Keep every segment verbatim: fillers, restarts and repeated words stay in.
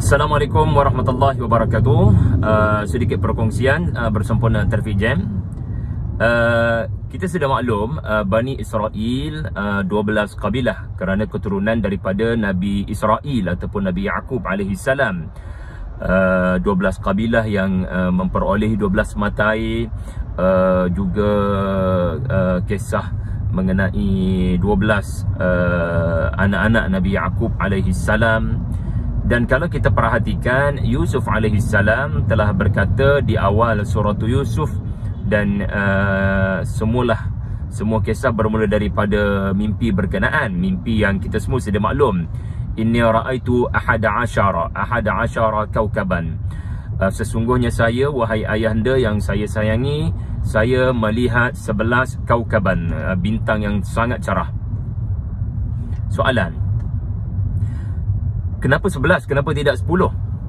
Assalamualaikum warahmatullahi wabarakatuh. Uh, sedikit perkongsian uh, bersempena Terfiq Jam. Uh, kita sudah maklum uh, Bani Israel uh, dua belas kabilah kerana keturunan daripada Nabi Israel ataupun Nabi Yaqub alaihi salam. Uh, dua belas kabilah yang uh, memperolehi dua belas mata air, uh, juga uh, kisah mengenai dua belas uh, anak-anak Nabi Yaqub alaihi salam. Dan kalau kita perhatikan, Yusuf alaihi salam telah berkata di awal surah Yusuf, dan uh, semualah semua kisah bermula daripada mimpi berkenaan, mimpi yang kita semua sudah maklum. Inni ra'aitu ahada asyara ahada asyara kaukaban. Uh, sesungguhnya saya, wahai ayahanda yang saya sayangi, saya melihat sebelas kaukaban, uh, bintang yang sangat cerah. Soalan, kenapa sebelas? Kenapa tidak sepuluh?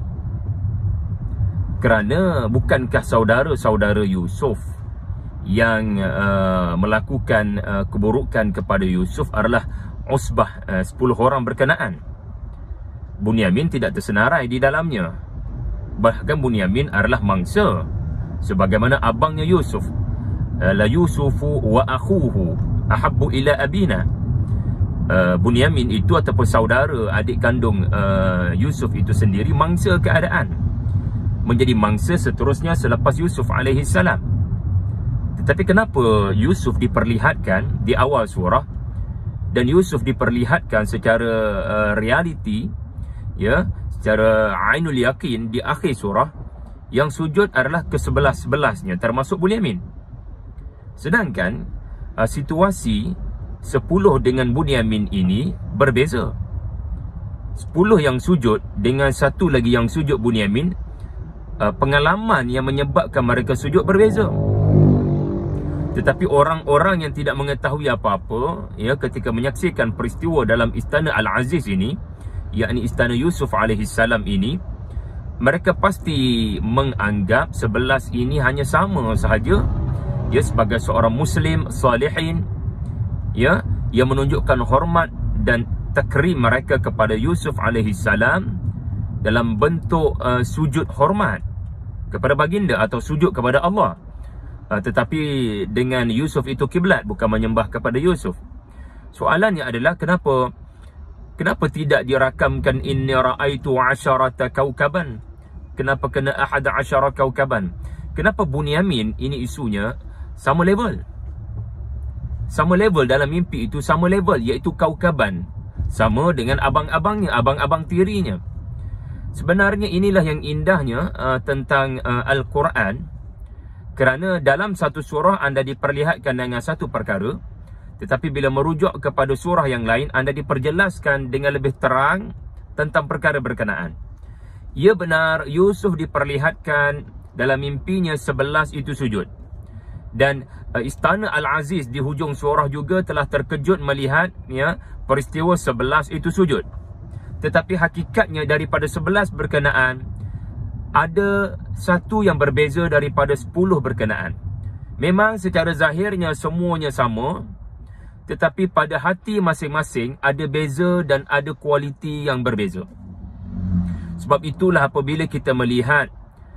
Kerana bukankah saudara-saudara Yusuf yang uh, melakukan uh, keburukan kepada Yusuf adalah usbah, uh, sepuluh orang berkenaan. Bunyamin tidak tersenarai di dalamnya. Bahkan Bunyamin adalah mangsa, sebagaimana abangnya Yusuf. uh, La Yusufu wa akhuhu ahabbu ila abina. Uh, Bunyamin itu ataupun saudara adik kandung uh, Yusuf itu sendiri mangsa keadaan, menjadi mangsa seterusnya selepas Yusuf alaihi salam. Tetapi kenapa Yusuf diperlihatkan di awal surah dan Yusuf diperlihatkan secara uh, realiti, ya, secara ainul yakin di akhir surah, yang sujud adalah kesebelas-sebelasnya termasuk Bunyamin. Sedangkan uh, situasi sepuluh dengan Bunyamin ini berbeza. Sepuluh yang sujud dengan satu lagi yang sujud Bunyamin, uh, pengalaman yang menyebabkan mereka sujud berbeza. Tetapi orang-orang yang tidak mengetahui apa-apa, ya, ketika menyaksikan peristiwa dalam istana Al-Aziz ini, yakni istana Yusuf alaihi salam ini, mereka pasti menganggap sebelas ini hanya sama sahaja, ya, sebagai seorang Muslim salihin, ya, yang menunjukkan hormat dan takrim mereka kepada Yusuf alaihi salam dalam bentuk uh, sujud hormat kepada baginda atau sujud kepada Allah. Uh, tetapi dengan Yusuf itu kiblat, bukan menyembah kepada Yusuf. Soalannya adalah kenapa kenapa tidak dirakamkan inni ra'aitu asyarata kaukaban? Kenapa kena ahada asyara kaukaban? Kenapa Bunyamin ini isunya sama level? Sama level dalam mimpi itu, sama level, iaitu kaukaban. Sama dengan abang-abangnya, abang-abang tirinya. Sebenarnya inilah yang indahnya uh, tentang uh, Al-Quran. Kerana dalam satu surah anda diperlihatkan dengan satu perkara, tetapi bila merujuk kepada surah yang lain, anda diperjelaskan dengan lebih terang tentang perkara berkenaan. Ya benar, Yusuf diperlihatkan dalam mimpinya sebelas itu sujud. Dan uh, istana Al-Aziz di hujung surah juga telah terkejut melihat, ya, peristiwa sebelas itu sujud. Tetapi hakikatnya daripada sebelas berkenaan, ada satu yang berbeza daripada sepuluh berkenaan. Memang secara zahirnya semuanya sama, tetapi pada hati masing-masing ada beza dan ada kualiti yang berbeza. Sebab itulah apabila kita melihat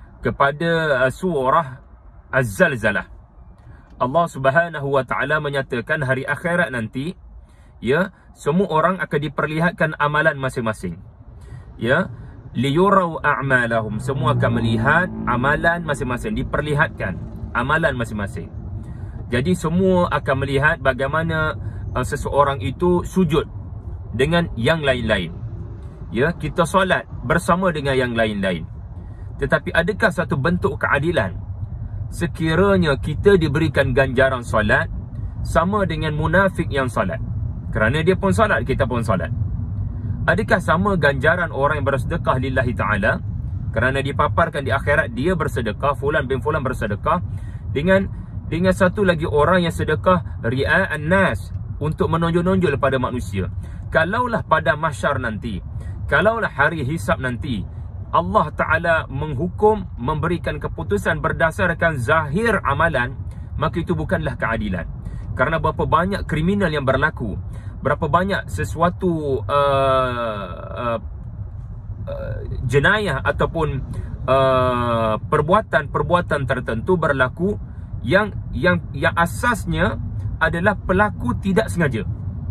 kepada uh, surah Az-Zalzalah, Allah Subhanahu wa taala menyatakan hari akhirat nanti, ya, semua orang akan diperlihatkan amalan masing-masing. Ya, liyurau a'malahum, semua akan melihat amalan masing-masing, diperlihatkan amalan masing-masing. Jadi semua akan melihat bagaimana uh, seseorang itu sujud dengan yang lain-lain. Ya, kita solat bersama dengan yang lain-lain. Tetapi adakah satu bentuk keadilan sekiranya kita diberikan ganjaran solat sama dengan munafik yang solat? Kerana dia pun solat, kita pun solat. Adakah sama ganjaran orang yang bersedekah lillahi ta'ala, kerana dipaparkan di akhirat dia bersedekah, fulan bin fulan bersedekah, dengan dengan satu lagi orang yang sedekah ria'an nas, untuk menonjol-nonjol pada manusia. Kalaulah pada mahsyar nanti, kalaulah hari hisab nanti, Allah Ta'ala menghukum, memberikan keputusan berdasarkan zahir amalan, maka itu bukanlah keadilan. Kerana berapa banyak kriminal yang berlaku, berapa banyak sesuatu uh, uh, uh, jenayah ataupun uh, perbuatan-perbuatan tertentu berlaku yang yang yang asasnya adalah pelaku tidak sengaja.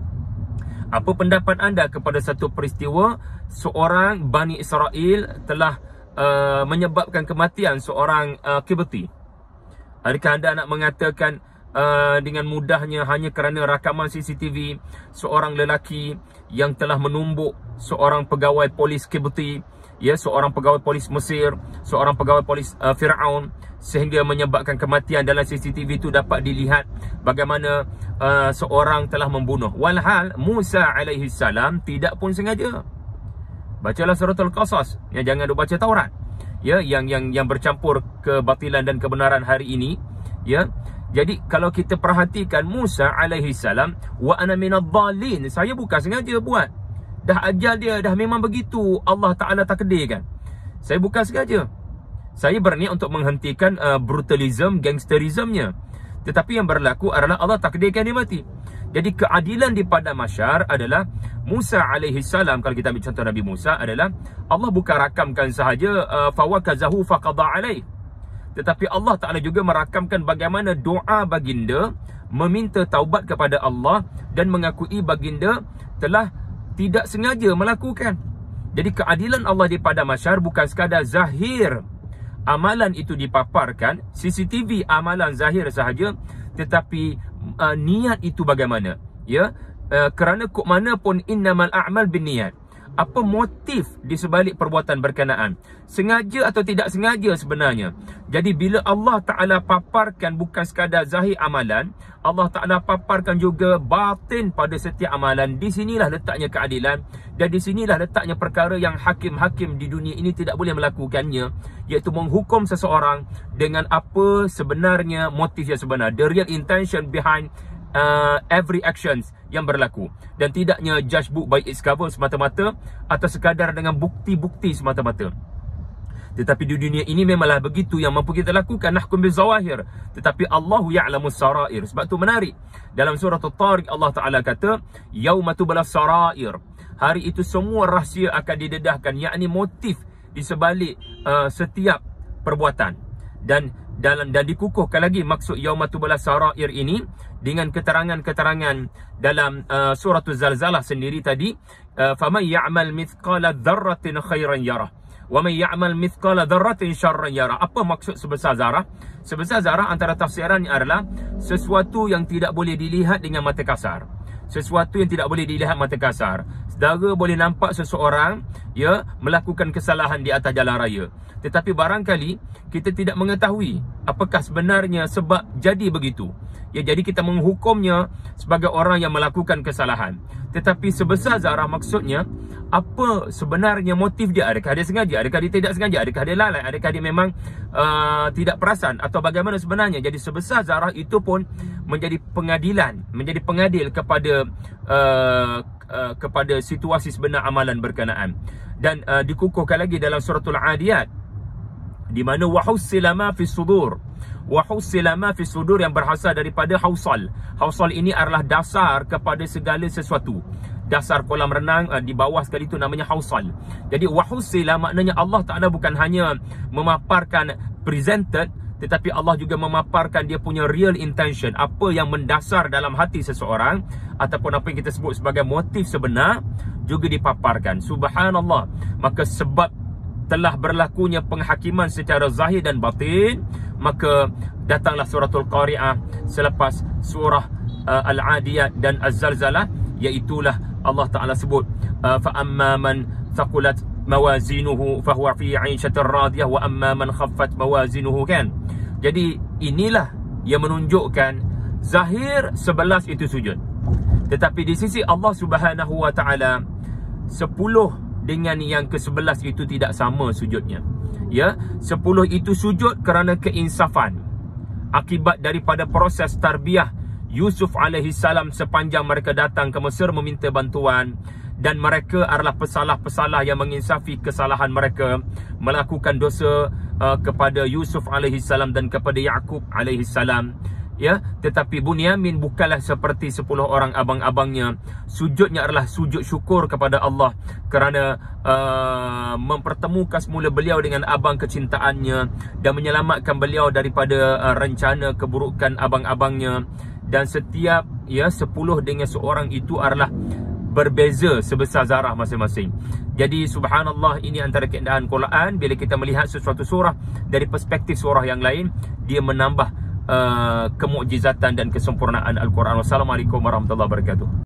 Apa pendapat anda kepada satu peristiwa seorang Bani Israel telah uh, menyebabkan kematian seorang uh, Kibti? Adakah anda nak mengatakan uh, dengan mudahnya hanya kerana rakaman C C T V seorang lelaki yang telah menumbuk seorang pegawai polis Kibti, ya, seorang pegawai polis Mesir, seorang pegawai polis uh, Firaun, sehingga menyebabkan kematian dalam C C T V itu dapat dilihat bagaimana uh, seorang telah membunuh. Walhal Musa alaihi salam tidak pun sengaja. Bacalah surah Al-Qasas, ya, jangan duk baca Taurat, ya, yang yang yang bercampur kebatilan dan kebenaran hari ini, ya. Jadi kalau kita perhatikan Musa alaihi salam, wa ana minadh dhalin, saya bukan sengaja buat. Dah ajal dia, dah memang begitu Allah Taala takdirkan. Saya bukan sengaja. Saya berniat untuk menghentikan uh, brutalism, gangsterismnya. Tetapi yang berlaku adalah Allah takdirkan dia mati. Jadi keadilan di padang mahsyar adalah Musa alaihi salam, kalau kita ambil contoh Nabi Musa, adalah Allah bukan rakamkan sahaja uh, fawakazahu faqada alaih. Tetapi Allah Taala juga merakamkan bagaimana doa baginda meminta taubat kepada Allah dan mengakui baginda telah tidak sengaja melakukan. Jadi keadilan Allah di padang mahsyar bukan sekadar zahir amalan itu dipaparkan, C C T V amalan zahir sahaja, tetapi uh, niat itu bagaimana, ya, uh, kerana kok mana pun innamal a'mal binniyat. Apa motif di sebalik perbuatan berkenaan, sengaja atau tidak sengaja sebenarnya. Jadi bila Allah Ta'ala paparkan bukan sekadar zahir amalan, Allah Ta'ala paparkan juga batin pada setiap amalan. Di sinilah letaknya keadilan, dan di sinilah letaknya perkara yang hakim-hakim di dunia ini tidak boleh melakukannya, iaitu menghukum seseorang dengan apa sebenarnya motif yang sebenar, the real intention behind uh, every actions yang berlaku, dan tidaknya judge book by its cover semata-mata atau sekadar dengan bukti-bukti semata-mata. Tetapi di dunia ini memanglah begitu yang mampu kita lakukan, nahkum bil zawahir, tetapi Allahu ya'lamus sarair. Sebab tu menarik dalam surah At-Tariq Allah Taala kata yauma tublas sarair, hari itu semua rahsia akan didedahkan, yakni motif di sebalik uh, setiap perbuatan. Dan dalam dan dikukuhkan lagi maksud yauma tublas sarair ini dengan keterangan-keterangan dalam uh, surah Az-Zalzalah sendiri tadi, uh, faman ya'mal mithqala dzarratin khairan yarah wa man ya'mal mithqala dzarratin syarran yarah. Apa maksud sebesar zarah? Sebesar zarah antara tafsirannya adalah sesuatu yang tidak boleh dilihat dengan mata kasar. Sesuatu yang tidak boleh dilihat mata kasar. Saudara boleh nampak seseorang, ya, melakukan kesalahan di atas jalan raya, tetapi barangkali kita tidak mengetahui apakah sebenarnya sebab jadi begitu. Ya, jadi kita menghukumnya sebagai orang yang melakukan kesalahan. Tetapi sebesar zarah maksudnya apa sebenarnya motif dia? Adakah dia sengaja? Adakah dia tidak sengaja? Adakah dia lalai? Adakah dia memang uh, tidak perasan? Atau bagaimana sebenarnya? Jadi sebesar zarah itu pun menjadi pengadilan, menjadi pengadil kepada uh, uh, kepada situasi sebenar amalan berkenaan. Dan uh, dikukuhkan lagi dalam suratul Adiyat, di mana wahussila ma fi sudur, wahussila ma fi sudur yang berasal daripada hausal. Hausal ini adalah dasar kepada segala sesuatu. Dasar kolam renang uh, di bawah sekali itu namanya hausal. Jadi wahussila maknanya Allah Ta'ala bukan hanya memaparkan presented, tetapi Allah juga memaparkan dia punya real intention, apa yang mendasar dalam hati seseorang ataupun apa yang kita sebut sebagai motif sebenar juga dipaparkan. Subhanallah. Maka sebab telah berlakunya penghakiman secara zahir dan batin, maka datanglah suratul Qari'ah selepas surah uh, Al-Adiyat dan Az-Zalzalah, iaitulah Allah Ta'ala sebut uh, fa amma man thaqulat mawazinuhu fahuwa fi 'aishatir radiyah wa amma man khaffat mawazinuhu, kan. Jadi inilah yang menunjukkan zahir sebelas itu sujud, tetapi di sisi Allah Subhanahu wa Ta'ala sepuluh dengan yang ke sebelas itu tidak sama sujudnya. Ya, sepuluh itu sujud kerana keinsafan akibat daripada proses tarbiyah Yusuf alaihi salam sepanjang mereka datang ke Mesir meminta bantuan, dan mereka adalah pesalah-pesalah yang menginsafi kesalahan mereka, melakukan dosa uh, kepada Yusuf alaihi salam dan kepada Yaqub alaihi salam. ya, tetapi Bunyamin bukanlah seperti sepuluh orang abang-abangnya. Sujudnya adalah sujud syukur kepada Allah kerana uh, mempertemukan semula beliau dengan abang kecintaannya dan menyelamatkan beliau daripada uh, rencana keburukan abang-abangnya. Dan setiap ya sepuluh dengan seorang itu adalah berbeza sebesar zarah masing-masing. Jadi subhanallah, ini antara keindahan Quran. Bila kita melihat sesuatu surah dari perspektif surah yang lain, dia menambah uh, kemukjizatan dan kesempurnaan Al-Quran. Wassalamualaikum warahmatullahi wabarakatuh.